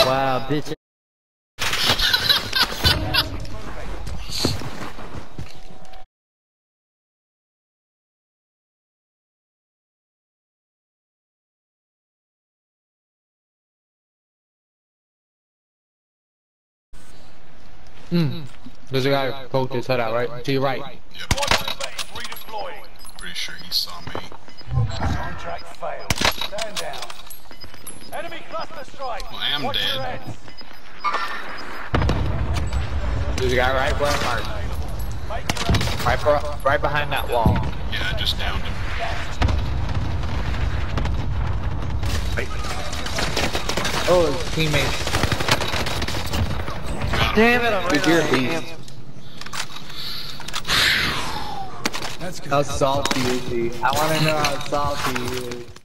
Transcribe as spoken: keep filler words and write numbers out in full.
Wow, bitch. Hmm. There's a guy poked his head out, right? To your right. Yep. Pretty sure he saw me. Contract failed. Stand down. Enemy cluster strike. Well, I am Watch your dead. heads. There's a guy right where I'm marked. Make your exit. Right, for, right behind that wall. Yeah, I just downed him. Oh, his teammates. Got him. Damn it, I'm Dude, right you're a on beast. him. How salty is he? I want to know how salty he is.